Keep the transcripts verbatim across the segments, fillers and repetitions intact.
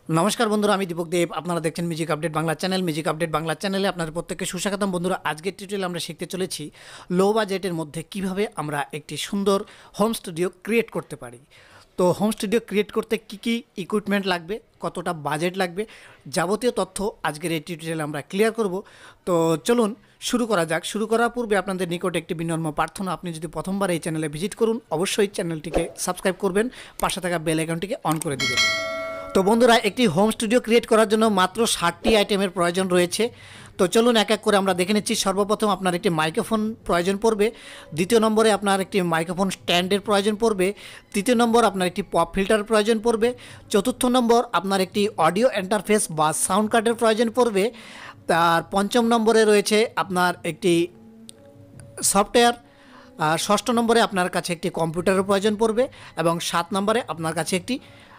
नमस्कार बंधुरा आमी दीपक देव आपनारा देखছেন music update Bangla channel music update Bangla चैनेले आपनाদের প্রত্যেককে সুস্বাগতম বন্ধুরা আজকের টিউটোরিয়ালে আমরা শিখতে চলেছি লো বাজেটের মধ্যে কিভাবে আমরা একটি সুন্দর হোম স্টুডিও ক্রিয়েট করতে পারি। তো হোম স্টুডিও ক্রিয়েট করতে কি কি ইকুইপমেন্ট লাগবে, কতটা বাজেট লাগবে, যাবতীয় তথ্য আজকের এই টিউটোরিয়ালে আমরা ক্লিয়ার করব। তো চলুন শুরু করা যাক। শুরু করার পূর্বে আপনাদের নিকট একটি বিনম্র প্রার্থনা, আপনি যদি প্রথমবার এই চ্যানেলে ভিজিট করুন অবশ্যই চ্যানেলটিকে সাবস্ক্রাইব করবেন, পাশে থাকা বেল আইকনটিকে অন করে দিবেন। তো বন্ধুরা একটি হোম স্টুডিও ক্রিয়েট করার জন্য মাত্র ষাটটি আইটেমের প্রয়োজন রয়েছে। তো চলুন এক এক করে আমরা দেখে নিচ্ছি। সর্বপ্রথম আপনার একটি মাইক্রোফোন প্রয়োজন পড়বে, দ্বিতীয় নম্বরে আপনার একটি মাইক্রোফোন স্ট্যান্ডের প্রয়োজন পড়বে, তৃতীয় নম্বর আপনার একটি পপ ফিল্টার প্রয়োজন পড়বে, চতুর্থ নম্বর আপনার একটি অডিও ইন্টারফেস বা সাউন্ড কার্ডের প্রয়োজন পড়বে, তার পঞ্চম নম্বরে রয়েছে আপনার একটি সফটওয়্যার, আর ষষ্ঠ নম্বরে আপনার কাছে একটি কম্পিউটারের প্রয়োজন পড়বে এবং সাত নম্বরে আপনার কাছে একটি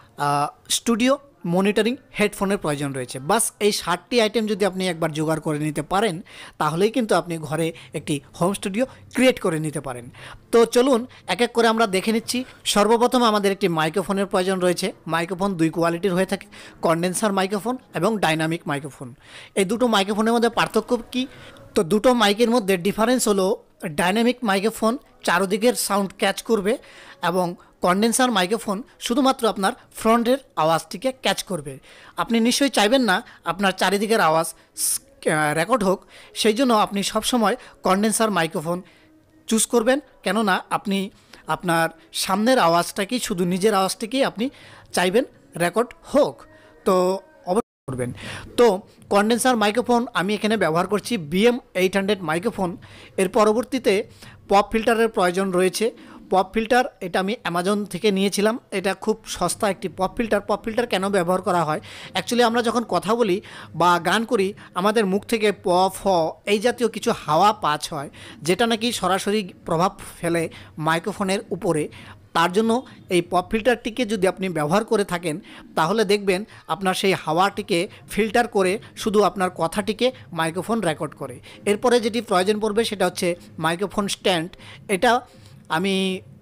স্টুডিও মনিটরিং হেডফোনের প্রয়োজন রয়েছে। বাস এই ষাটটি আইটেম যদি আপনি একবার জোগাড় করে নিতে পারেন তাহলেই কিন্তু আপনি ঘরে একটি হোম স্টুডিও ক্রিয়েট করে নিতে পারেন। তো চলুন এক এক করে আমরা দেখে নিচ্ছি। সর্বপ্রথম আমাদের একটি মাইক্রোফোনের প্রয়োজন রয়েছে। মাইক্রোফোন দুই কোয়ালিটির হয়ে থাকে, কন্ডেন্সার মাইক্রোফোন এবং ডাইনামিক মাইক্রোফোন। এই দুটো মাইক্রোফোনের মধ্যে পার্থক্য কী? তো দুটো মাইকের মধ্যে ডিফারেন্স হলো ডাইনামিক মাইক্রোফোন চারদিকের সাউন্ড ক্যাচ করবে এবং কন্ডেন্সার মাইক্রোফোন শুধুমাত্র আপনার ফ্রন্টের আওয়াজটিকে ক্যাচ করবে। আপনি নিশ্চয়ই চাইবেন না আপনার চারিদিকের আওয়াজ রেকর্ড হোক, সেই জন্য আপনি সবসময় কন্ডেন্সার মাইক্রোফোন চুজ করবেন, কেননা আপনি আপনার সামনের আওয়াজটাকেই, শুধু নিজের আওয়াজটাকেই আপনি চাইবেন রেকর্ড হোক। তো অবশ্যই করবেন। তো কন্ডেন্সার মাইক্রোফোন আমি এখানে ব্যবহার করছি বিএম এইট হান্ড্রেড মাইক্রোফোন। এর পরবর্তীতে পপ ফিল্টারের প্রয়োজন রয়েছে। পপ ফিল্টার এটা আমি অ্যামাজন থেকে নিয়েছিলাম, এটা খুব সস্তা একটি পপ ফিল্টার। পপ ফিল্টার কেন ব্যবহার করা হয়? অ্যাকচুয়ালি আমরা যখন কথা বলি বা গান করি আমাদের মুখ থেকে প ফ এই জাতীয় কিছু হাওয়া পাস হয়, যেটা নাকি সরাসরি প্রভাব ফেলে মাইক্রোফোনের উপরে। তার জন্য এই পপ ফিল্টারটিকে যদি আপনি ব্যবহার করে থাকেন তাহলে দেখবেন আপনার সেই হাওয়াটিকে ফিল্টার করে শুধু আপনার কথাটিকে মাইক্রোফোন রেকর্ড করে। এরপরে যেটি প্রয়োজন পড়বে সেটা হচ্ছে মাইক্রোফোন স্ট্যান্ড। এটা আমি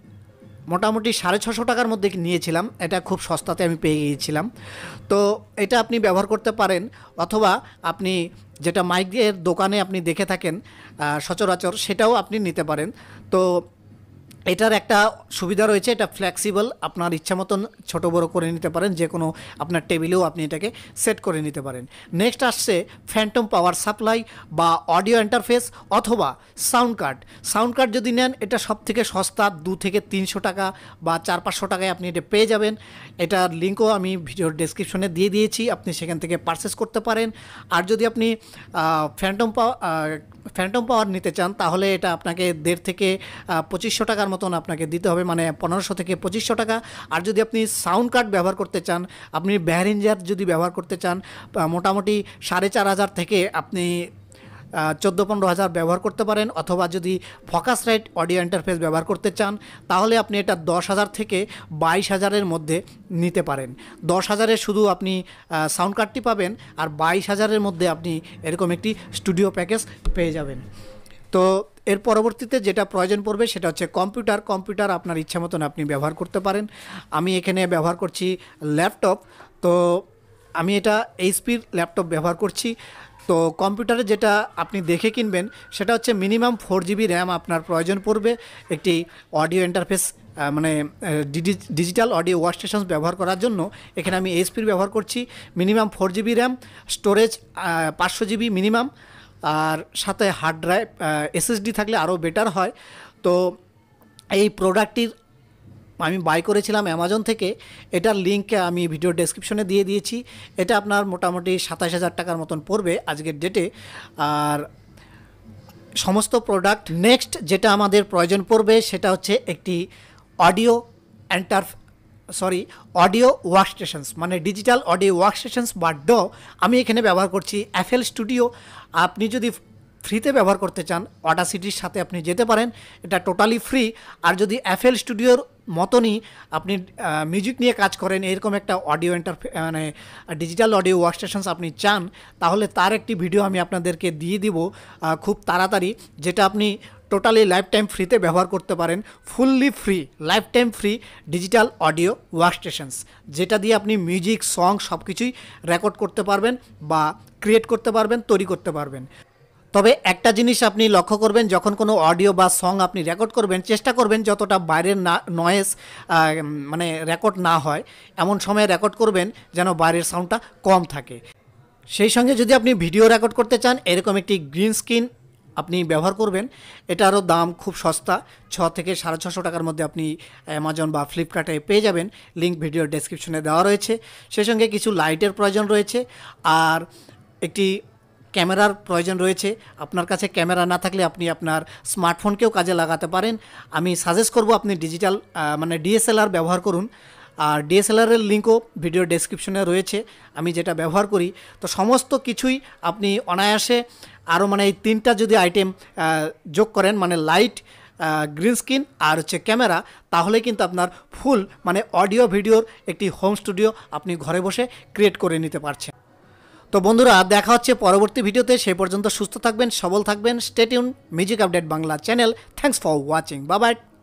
মোটামুটি সাড়ে ছশো টাকার মধ্যে নিয়েছিলাম, এটা খুব সস্তাতে আমি পেয়ে গিয়েছিলাম। তো এটা আপনি ব্যবহার করতে পারেন, অথবা আপনি যেটা মাইকের দোকানে আপনি দেখে থাকেন সচরাচর সেটাও আপনি নিতে পারেন। তো এটার একটা সুবিধা রয়েছে, এটা ফ্লেক্সিবল, আপনার ইচ্ছা মতন ছোটো বড়ো করে নিতে পারেন, যে কোনো আপনার টেবিলেও আপনি এটাকে সেট করে নিতে পারেন। নেক্সট আসছে ফ্যান্টম পাওয়ার সাপ্লাই বা অডিও ইন্টারফেস অথবা সাউন্ড কার্ড। সাউন্ড কার্ড যদি নেন এটা সব থেকে সস্তা, দু থেকে তিনশো টাকা বা চার পাঁচশো টাকায় আপনি এটা পেয়ে যাবেন। এটার লিঙ্কও আমি ভিডিওর ডেসক্রিপশনে দিয়ে দিয়েছি, আপনি সেখান থেকে পারচেস করতে পারেন। আর যদি আপনি ফ্যান্টম পাওয়ার ফ্যান্টম পাওয়ার নিতে চান তাহলে এটা আপনাকে দেড় থেকে পঁচিশশো টাকার মতন আপনাকে দিতে হবে, মানে পনেরোশো থেকে পঁচিশশো টাকা। আর যদি আপনি সাউন্ড কার্ড ব্যবহার করতে চান, আপনি ব্যারেঞ্জার যদি ব্যবহার করতে চান, মোটামুটি সাড়ে চার হাজার থেকে আপনি চোদ্দো পনেরো হাজার ব্যবহার করতে পারেন। অথবা যদি ফোকাস রাইট অডিও ইন্টারফেস ব্যবহার করতে চান তাহলে আপনি এটা দশ হাজার থেকে বাইশ হাজারের মধ্যে নিতে পারেন। দশ হাজারের শুধু আপনি সাউন্ড কার্ডটি পাবেন, আর বাইশ হাজারের মধ্যে আপনি এরকম একটি স্টুডিও প্যাকেজ পেয়ে যাবেন। তো এর পরবর্তীতে যেটা প্রয়োজন পড়বে সেটা হচ্ছে কম্পিউটার। কম্পিউটার আপনার ইচ্ছা মতন আপনি ব্যবহার করতে পারেন। আমি এখানে ব্যবহার করছি ল্যাপটপ, তো আমি এটা এইচপির ল্যাপটপ ব্যবহার করছি। তো কম্পিউটারে যেটা আপনি দেখে কিনবেন সেটা হচ্ছে মিনিমাম ফোর জিবি র্যাম আপনার প্রয়োজন পড়বে একটি অডিও ইন্টারফেস, মানে ডিজিটাল অডিও ওয়ার্কস্টেশন ব্যবহার করার জন্য। এখানে আমি এইচপির ব্যবহার করছি। Minimum four GB RAM, storage পাঁচশো জিবি মিনিমাম, আর সাথে হার্ড ড্রাইভ এসএসডি থাকলে আরও বেটার হয়। তো এই প্রোডাক্টটির আমি বাই করেছিলাম অ্যামাজন থেকে, এটার লিঙ্ক আমি ভিডিও ডেসক্রিপশনে দিয়ে দিয়েছি। এটা আপনার মোটামুটি সাতাশ হাজার টাকার মতন পড়বে আজকের ডেটে। আর সমস্ত প্রোডাক্ট নেক্সট যেটা আমাদের প্রয়োজন পড়বে সেটা হচ্ছে একটি audio enter sorry audio workstations, মানে ডিজিটাল অডিও ওয়ার্কস্টেশনস বা ড। আমি এখানে ব্যবহার করছি এফএল স্টুডিও। আপনি যদি ফ্রিতে ব্যবহার করতে চান অডাসিটির সাথে আপনি যেতে পারেন, এটা টোটালি ফ্রি। আর যদি এফএল স্টুডিওর মতনই আপনি মিউজিক নিয়ে কাজ করেন, এরকম একটা অডিও এন্টার মানে ডিজিটাল অডিও ওয়ার্কস্টেশনস আপনি চান, তাহলে তার একটি ভিডিও আমি আপনাদেরকে দিয়ে দিব খুব তাড়াতাড়ি, যেটা আপনি টোটালি লাইফ টাইম ফ্রিতে ব্যবহার করতে পারেন। Fully free, life time free digital audio workstations, যেটা দিয়ে আপনি মিউজিক, সং সব কিছুই রেকর্ড করতে পারবেন বা ক্রিয়েট করতে পারবেন, তৈরি করতে পারবেন। তবে একটা জিনিস আপনি লক্ষ্য করবেন, যখন কোনো অডিও বা সং আপনি রেকর্ড করবেন, চেষ্টা করবেন যতটা বাইরের না নয়েজ মানে রেকর্ড না হয় এমন সময় রেকর্ড করবেন যেন বাইরের সাউন্ডটা কম থাকে। সেই সঙ্গে যদি আপনি ভিডিও রেকর্ড করতে চান, এরকম একটি গ্রিন স্ক্রিন আপনি ব্যবহার করবেন। এটারও দাম খুব সস্তা, ছ থেকে সাড়ে ছশো টাকার মধ্যে আপনি অ্যামাজন বা ফ্লিপকার্টে পেয়ে যাবেন। লিঙ্ক ভিডিওর ডেসক্রিপশনে দেওয়া রয়েছে। সেই সঙ্গে কিছু লাইটের প্রয়োজন রয়েছে আর একটি ক্যামেরার প্রয়োজন রয়েছে। আপনার কাছে ক্যামেরা না থাকলে আপনি আপনার স্মার্টফোনকেও কাজে লাগাতে পারেন। আমি সাজেস্ট করব আপনি ডিজিটাল মানে ডিএসএলআর ব্যবহার করুন। আর ডিএসএলআরের লিঙ্কও ভিডিও ডেসক্রিপশনে রয়েছে, আমি যেটা ব্যবহার করি। তো সমস্ত কিছুই আপনি অনায়াসে আরও মানে এই তিনটা যদি আইটেম যোগ করেন, মানে লাইট, গ্রিন স্ক্রিন আর হচ্ছে ক্যামেরা, তাহলে কিন্তু আপনার ফুল মানে অডিও ভিডিওর একটি হোম স্টুডিও আপনি ঘরে বসে ক্রিয়েট করে নিতে পারছেন। তো বন্ধুরা, দেখা হচ্ছে পরবর্তী ভিডিওতে। সেই পর্যন্ত সুস্থ থাকবেন, সবল থাকবেন। Stay tune music update Bangla channel. Thanks for watching. Bye by.